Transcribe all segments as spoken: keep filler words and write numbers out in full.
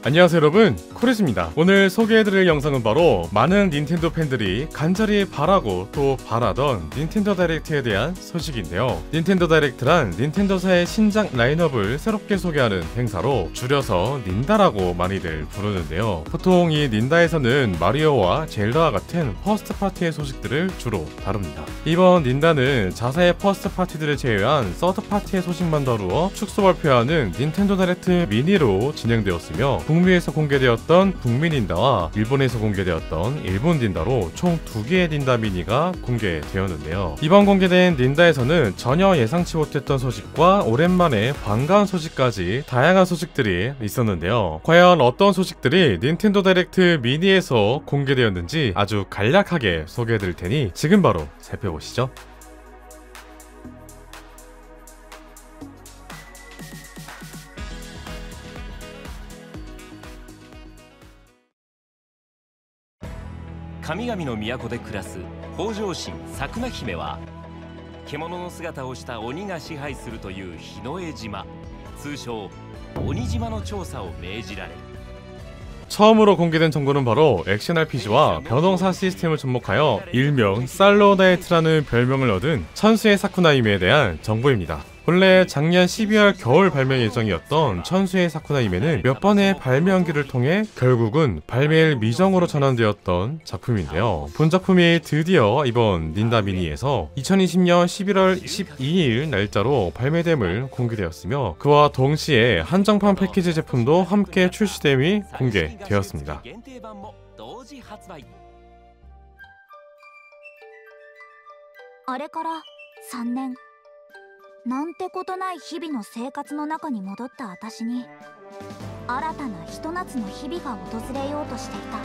안녕하세요 여러분, 코리스입니다. 오늘 소개해드릴 영상은 바로 많은 닌텐도 팬들이 간절히 바라고 또 바라던 닌텐도 다이렉트에 대한 소식인데요. 닌텐도 다이렉트란 닌텐도사의 신작 라인업을 새롭게 소개하는 행사로 줄여서 닌다라고 많이들 부르는데요. 보통 이 닌다에서는 마리오와 젤다와 같은 퍼스트 파티의 소식들을 주로 다룹니다. 이번 닌다는 자사의 퍼스트 파티들을 제외한 서드 파티의 소식만 다루어 축소 발표하는 닌텐도 다이렉트 미니로 진행되었으며, 북미에서 공개되었던 북미 닌다와 일본에서 공개되었던 일본 닌다로 총 두 개의 닌다 미니가 공개되었는데요. 이번 공개된 닌다에서는 전혀 예상치 못했던 소식과 오랜만에 반가운 소식까지 다양한 소식들이 있었는데요. 과연 어떤 소식들이 닌텐도 다이렉트 미니에서 공개되었는지 아주 간략하게 소개해드릴 테니 지금 바로 살펴보시죠. 神々の都で暮らす北条神サクナ姫は獣の姿をした鬼が支配するという日の江島、通称鬼島の調査を命じられる。 처음으로 공개된 정보는 바로 액션 알피지와 변홍사 시스템을 접목하여 일명 살로나이트라는 별명을 얻은 천수의 사쿠나히메에 대한 정보입니다. 원래 작년 십이월 겨울 발매 예정이었던 천수의 사쿠나히메는 몇 번의 발매연기를 통해 결국은 발매일 미정으로 전환되었던 작품인데요. 본 작품이 드디어 이번 닌다 미니에서 이천이십년 십일월 십이일 날짜로 발매됨을 공개되었으며, 그와 동시에 한정판 패키지 제품도 함께 출시됨이 공개되었습니다. あれからさんねん、なんてことない日々の生活の中に戻った私に新たなひと夏の日々が訪れようとしていた。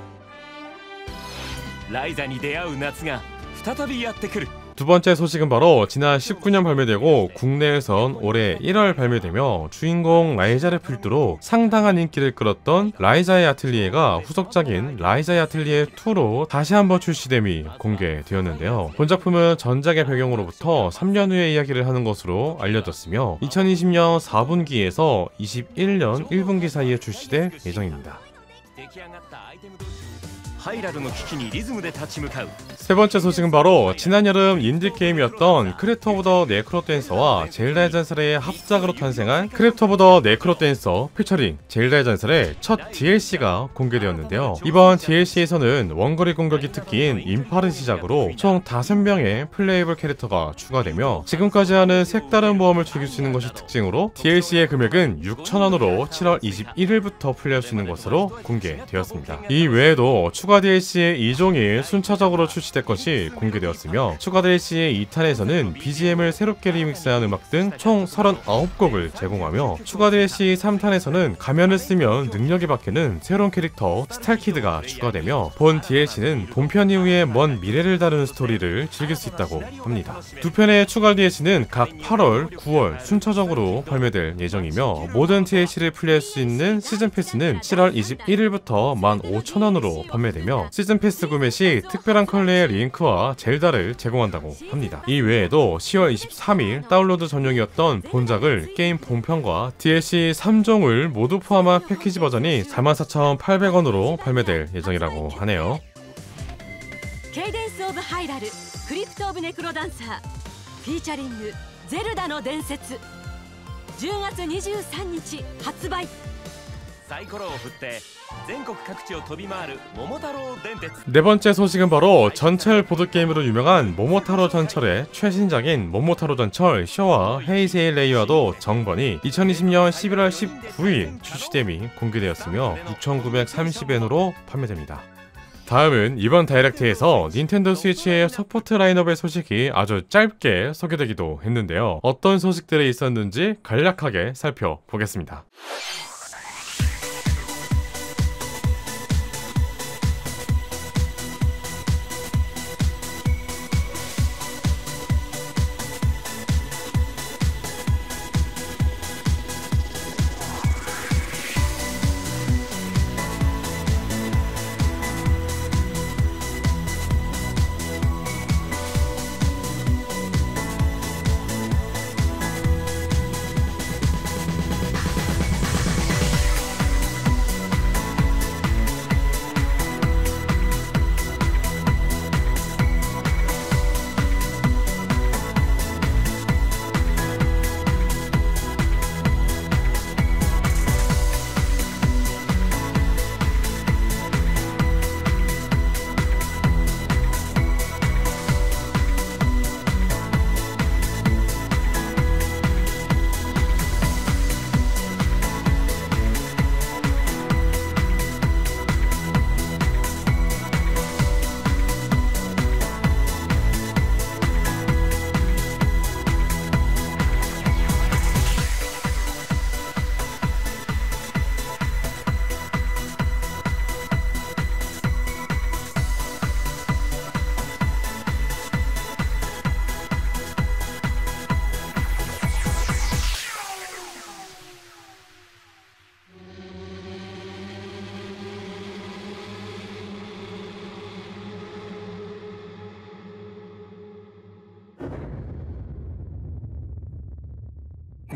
ライザに出会う夏が再びやってくる。 두 번째 소식은 바로 지난 십구년 발매되고 국내에선 올해 일월 발매되며 주인공 라이자를 필두로 상당한 인기를 끌었던 라이자의 아틀리에가 후속작인 라이자의 아틀리에 투로 다시 한번 출시됨이 공개되었는데요. 본작품은 전작의 배경으로부터 삼년 후의 이야기를 하는 것으로 알려졌으며 이천이십년 사분기에서 이십일년 일분기 사이에 출시될 예정입니다. 세 번째 소식은 바로 지난 여름 인디게임이었던 크래프트 오브 더 네크로 댄서와 젤다의 전설의 합작으로 탄생한 크래프트 오브 더 네크로 댄서 피처링 젤다의 전설의 첫 디엘씨가 공개되었는데요. 이번 디엘씨에서는 원거리 공격이 특기인 인파를 시작으로 총 다섯 명의 플레이able 캐릭터가 추가되며, 지금까지 하는 색다른 모험을 즐길 수 있는 것이 특징으로 디엘씨의 금액은 육천원으로 칠월 이십일일부터 플레이할 수 있는 것으로 공개되었습니다. 이 외에도 추가 추가 디엘씨의 이 종이 순차적으로 출시될 것이 공개되었으며, 추가 디엘씨의 이 탄에서는 비지엠을 새롭게 리믹스한 음악 등 총 서른아홉 곡을 제공하며, 추가 디엘씨 삼 탄에서는 가면을 쓰면 능력이 바뀌는 새로운 캐릭터 스탈키드가 추가되며, 본 디엘씨는 본편 이후의 먼 미래를 다루는 스토리를 즐길 수 있다고 합니다. 두 편의 추가 디엘씨는 각 팔월, 구월 순차적으로 발매될 예정이며, 모든 디엘씨를 플레이할 수 있는 시즌 패스는 칠월 이십일일부터 만 오천원으로 판매됩니다. 시즌 패스 구매 시 특별한 컬러의 링크와 젤다를 제공한다고 합니다. 이 외에도 시월 이십삼일 다운로드 전용이었던 본작을 게임 본편과 디엘씨 삼 종을 모두 포함한 패키지 버전이 사만 사천팔백원으로 발매될 예정이라고 하네요. 케이덴스 오브 하이라ルクリプトオブネクロダンサーフィーチャリングゼルダの伝説じゅうがつにじゅうさんにち発売。 네 번째 소식은 바로 전철 보드게임으로 유명한 모모타로 전철의 최신작인 모모타로 전철 쇼와 헤이세이 레이와도 정번이 이천이십년 십일월 십구일 출시됨이 공개되었으며 육천구백삼십엔으로 판매됩니다. 다음은 이번 다이렉트에서 닌텐도 스위치의 서포트 라인업의 소식이 아주 짧게 소개되기도 했는데요. 어떤 소식들이 있었는지 간략하게 살펴보겠습니다.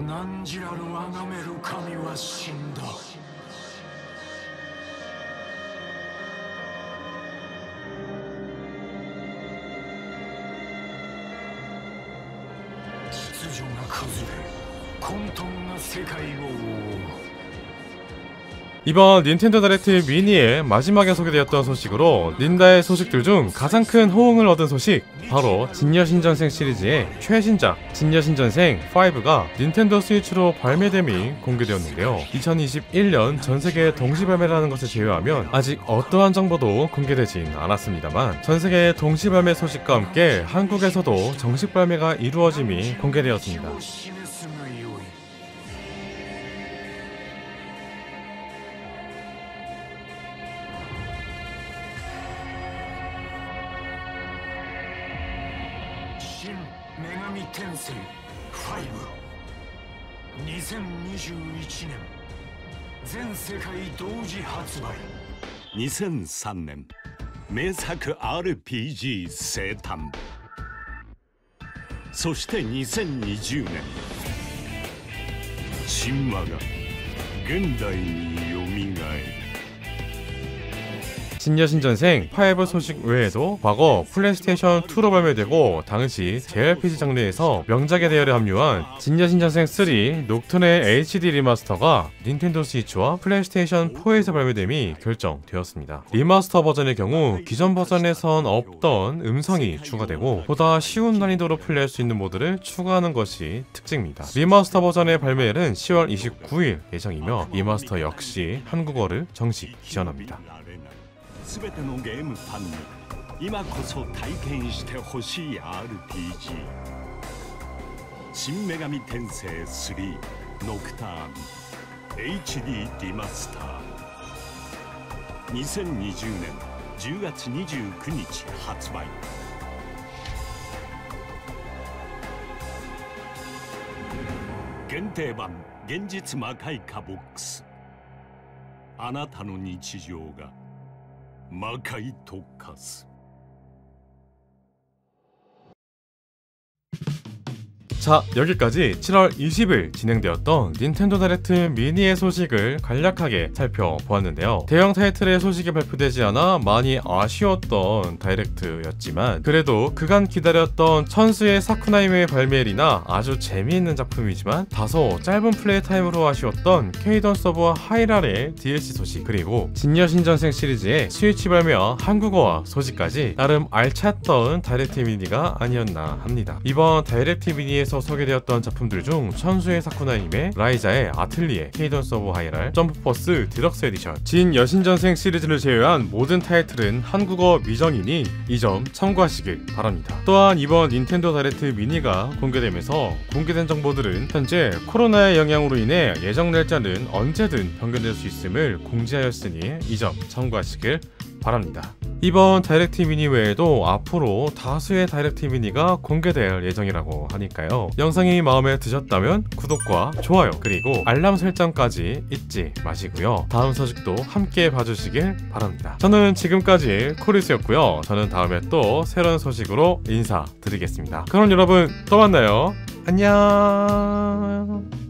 何時らる崇める神は死んだ。秩序が崩れ混沌が世界を覆う。 이번 닌텐도 다이렉트 미니의 마지막에 소개되었던 소식으로 닌다의 소식들 중 가장 큰 호응을 얻은 소식, 바로 진여신전생 시리즈의 최신작 진여신전생 오가 닌텐도 스위치로 발매됨이 공개되었는데요. 이천이십일 년 전세계 동시 발매라는 것을 제외하면 아직 어떠한 정보도 공개되진 않았습니다만 전세계 동시 발매 소식과 함께 한국에서도 정식 발매가 이루어짐이 공개되었습니다. 텐세 오 이천이십일 년全世界同時発売。 にせんさんねん名作 アールピージー 生誕。そしてにせんにじゅうねん神話が現代によみがえる。 진여신전생 오 소식 외에도 과거 플레이스테이션 이로 발매되고 당시 제이알피지 장르에서 명작의 대열에 합류한 진여신전생 삼 녹턴의 에이치디 리마스터가 닌텐도 스위치와 플레이스테이션 사에서 발매됨이 결정되었습니다. 리마스터 버전의 경우 기존 버전에선 없던 음성이 추가되고 보다 쉬운 난이도로 플레이할 수 있는 모드를 추가하는 것이 특징입니다. 리마스터 버전의 발매일은 시월 이십구일 예정이며 리마스터 역시 한국어를 정식 지원합니다. すべてのゲームファンに今こそ体験してほしい アールピージー 新女神転生スリーノクターン エイチディー リマスターにせんにじゅうねんじゅうがつにじゅうくにち発売。限定版現実魔界化ボックス。あなたの日常が魔界と化す。 자, 여기까지 칠월 이십일 진행되었던 닌텐도 다이렉트 미니의 소식을 간략하게 살펴보았는데요. 대형 타이틀의 소식이 발표되지 않아 많이 아쉬웠던 다이렉트였지만 그래도 그간 기다렸던 천수의 사쿠나이메의 발매일이나 아주 재미있는 작품이지만 다소 짧은 플레이 타임으로 아쉬웠던 케이던스 오브 하이랄의 디엘씨 소식, 그리고 진여신전생 시리즈의 스위치 발매와 한국어화 소식까지 나름 알찼던 다이렉트 미니가 아니었나 합니다. 이번 다이렉트 미니에서 소개되었던 작품들 중 천수의 사쿠나이메, 라이자의 아틀리에, 케이던스 오브 하이랄, 점프포스 디럭스 에디션, 진여신전생 시리즈를 제외한 모든 타이틀은 한국어 미정이니 이 점 참고하시길 바랍니다. 또한 이번 닌텐도 다이렉트 미니가 공개되면서 공개된 정보들은 현재 코로나의 영향으로 인해 예정 날짜는 언제든 변경될 수 있음을 공지하였으니 이 점 참고하시길 바랍니다. 이번 다이렉트 미니 외에도 앞으로 다수의 다이렉트 미니가 공개될 예정이라고 하니까요. 영상이 마음에 드셨다면 구독과 좋아요 그리고 알람 설정까지 잊지 마시고요. 다음 소식도 함께 봐주시길 바랍니다. 저는 지금까지 코리스였고요. 저는 다음에 또 새로운 소식으로 인사드리겠습니다. 그럼 여러분 또 만나요. 안녕.